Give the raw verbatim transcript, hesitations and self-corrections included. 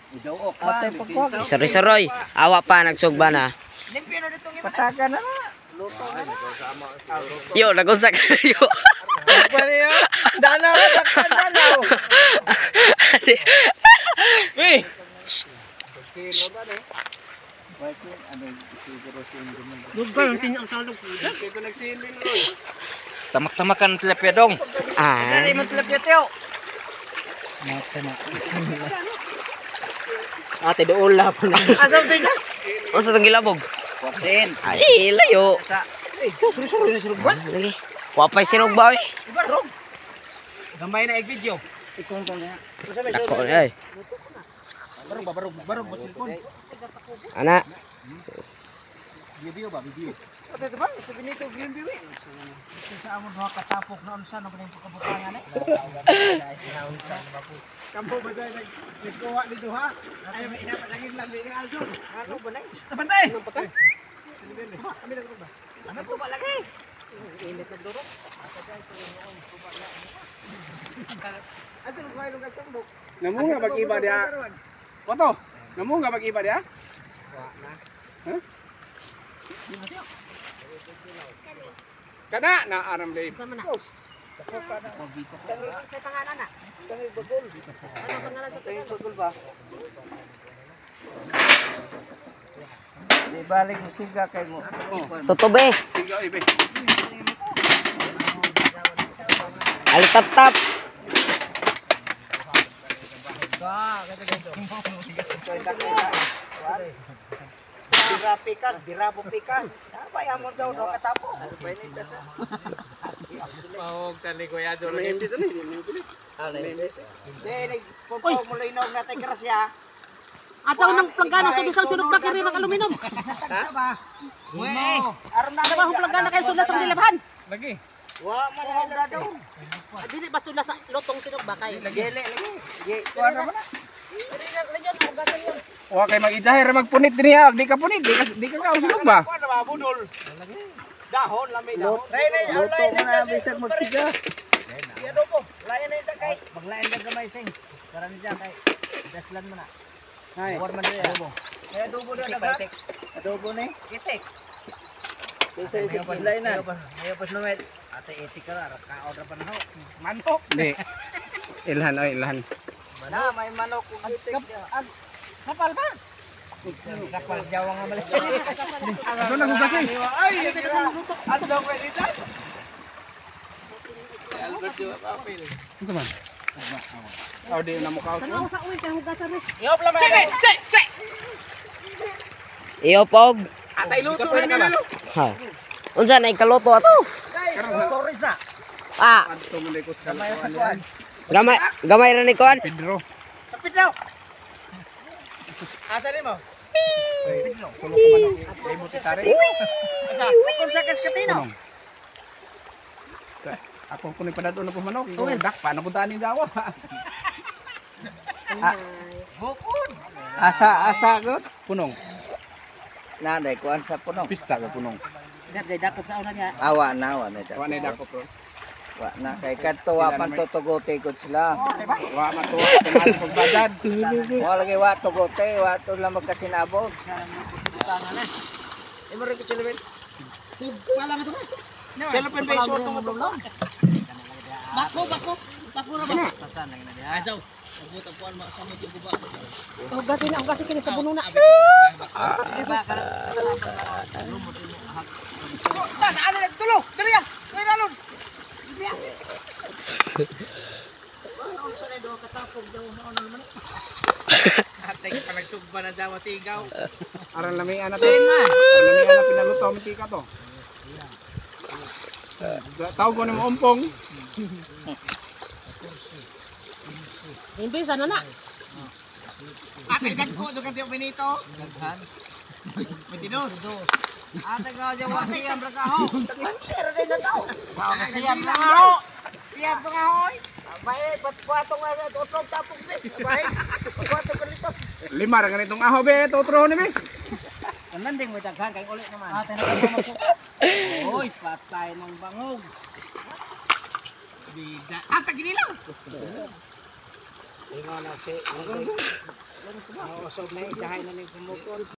Idaok ba? Isoroy-soroy. Awa pa nagsugba na. Pataga na na. Luto na na. Yo, nagunsa kayo. Apa niyo? Danaw, takpan danaw. Weh. Tamak-tamakan tilapia dong. Ah. Dari mo tilapia teo. Ate doon la pa na. Asa din na? O sa tangilabog. Kusin. Ay, layo. Eh, to suru-suru ni suru. Lagi. Wapay sinog ba oy? Ibarog. Gamay na egg video. Ikong to na. Dako ay. Barog ba barog barog basilpon. Ana. Video ba video? Ate to ba? Sabi nito game view. Sa amon duha ka tapok na unsa na kanang pagkabutangan eh. Kampo ba dai nagkuha dito ha? Ay may inapatagin lang ni Aldo. Ano ba nay? Tabantay. Kami lang ba? Ano ko ba lagi? Init na duro. Ato ko ay lugar tumbok. Namo nga mag-iba dia. Foto. Namo nga mag-iba dia? Wa na. Huh? Kada na aram day. Sama na. Sa pangalan na. Tangi bagol. Ano pangalan sa tangi bagol ba? Di balik mo siga kay mo. Tutobe. Sige ibe. Alitap-tap. Dira pikas, dira po pikas. Apa yang mo daw do katapo? Mau tali ko ya do ni imbis ani. Dili popo mo linog na tay krasya. Ataw nang planggana sa dusaw sinug na kiri ng aluminum. Ha? Uy, aron na Ano ba ang planggana kay sulat sa dilabhan? Lagi. wa man na daw. Dili ba sulat sa lotong sinug ba kay? Gele lagi. Ge Kuha na ba na? Lanyon, hugasan yun. Wa kay mag-ijaher magpunit din ya. Di ka punit, di ka di ka kausulog ba? Kuha na ba budol? Dahon lami dahon. Luto na bisag magsiga. Iya po. Layan na ita kay. Maglayan na gamay sing. Karan diyan kay. Daslan mo na. Hay. War man diya. Eh adobo na daga. Adobo ni. Itik. Isa isa kilay na. Ayo pas numet. Ate itik ka ra ka order pa na ho. Manok. Di. Ilhan oy, ilhan. Na may manok ug itik. Kapal ba? Kapal jawa nga balik. Ano na hugasin? Ay, ano daw pwede dito? Albert juga papel. Ito man. Oh, di na mo kaos. Tanaw sa uwi kay hugasan ni. Yop lang may. Check, check. Iyo pog. Atay luto na nilo. Ha. Unsa na ikaloto ato? Stories na. Ah, Adto mo likot ka. May sakuan. gamay gamay ra ni kon. Pedro. Sapit daw. Asa ni mo? Tulo ka manok. Ay mo titare. Asa? Kung sa kaskatino. Ako kunin pa dato na po manok. Dak paano ko tani dawa. Bukod. Asa asa gud. Punong. Nanay kuan sa punong. Pista ka punong. Dagday dakop sa una niya. Awa na awa na Wa na dako pro. Wa na kay kadto wa pan tutugote gud sila. Wa matuwa tumal pagbadad. Wa lagi wa tugote, wa to lang magkasinabog. Imo rin kilobel. Wala mo to. Cellophane base mo tong tong. Bako bako. Bako ra ba? Tasan lang na dia. Ajaw. Nabuta puan ma sa mo guba. Hugasin na hugasin kini sa buno na. Iba ka. Ta sa ano nagtulo? Dali ya. Kuy dalon. Atay pa nagsugba na daw sigaw. Aran lami ana to. Aran lami ana pinaluto mo tika to. Tawag ko ni mo umpong. Imbis ano na? Atay dagko do kanti Benito. Daghan. Metinos. Atay ka jaw wa siyam ra ka ho. Sir din na daw. Wa siyam lang ho. Siyam to nga hoy. Abay pat kwato nga otro tapong be. Abay. Kwato ka dito. Lima ra ganitong aho be totro ni be. Nanding mo daghan kay ulit naman. Atay na mo. Oy, patay ng bangog. Bida. Hasta gini lang. Ingon na si. Oo, sob na ikahay na ning kumukon.